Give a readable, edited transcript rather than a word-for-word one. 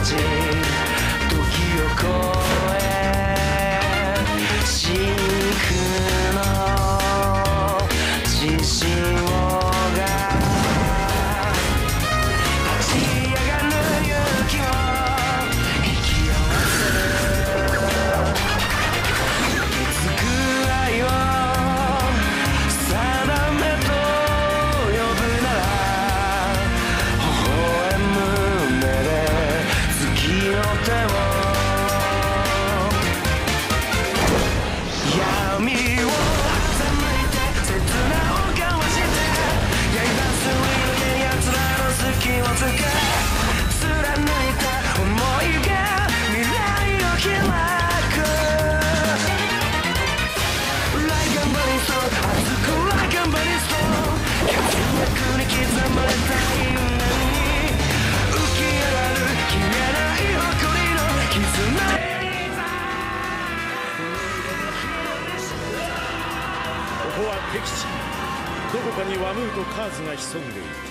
ち時を越え真空の自信をが立ち上がる勇気を引き合わせる気づく愛を定めと呼ぶなら微笑む目で月の手を闇を欺いて刹那を交わして刃すりの奴らの隙をつけ貫いた想いが未来を開く Like a burning stone 熱く Like a burning stone 血脈に刻まれた因縁に浮き上がる消えない誇りの絆ここは敵地。どこかにワムーとカーズが潜んでいる。